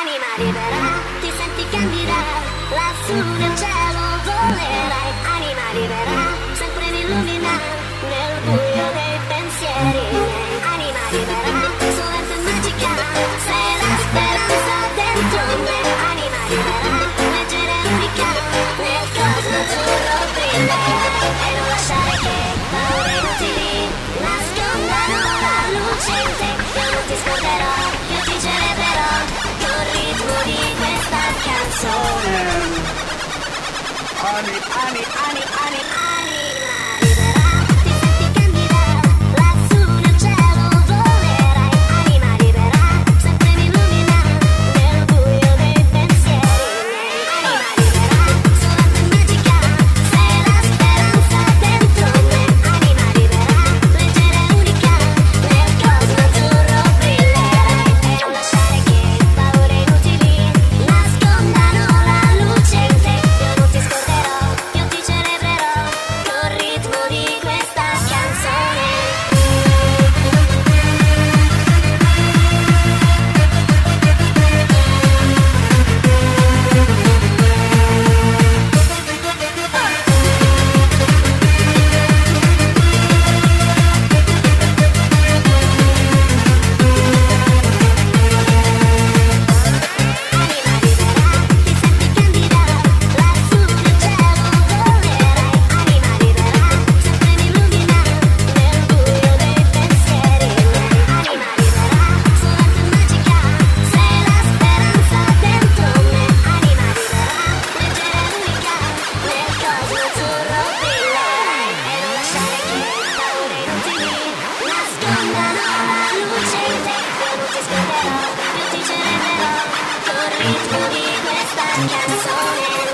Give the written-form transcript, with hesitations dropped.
Anima libera, ti senti candida, lassù nel cielo volerai. Anima libera, sempre mi illumina nel buio dei pensieri miei. Anima libera, solente e magica, sei la speranza dentro me. Anima libera, leggera e unica, nel cosmo azzurro brillerai. E non lasciare che paure inutili nascondano la luce in te. Io non ti scorderò, io ti celebrerò col ritmo di questa canzone. Anima libera, ti senti candida, lassù nel cielo volerai. Anima libera, sempre mi illumina nel buio dei pensieri miei. Anima libera, solamente e magica, sei la speranza dentro me. Anima libera, leggera e unica, nel cosmo azzurro brillerai. E non lasciare che paure inutili nascondano la luce in te. Io non ti scorderò, io ti celebrerò col ritmo di questa canzone. Anima libera, ti senti candida, lassù nel cielo volerai. Anima libera, sempre mi illumina nel buio dei pensieri miei. Anima libera, solamente e magica, sei la speranza dentro me. Anima libera, leggera e unica, nel cosmo azzurro brillerai. E non lasciare che paure inutili nascondano la luce in te. Io non ti scorderò, io ti celebrerò col ritmo di questa canzone.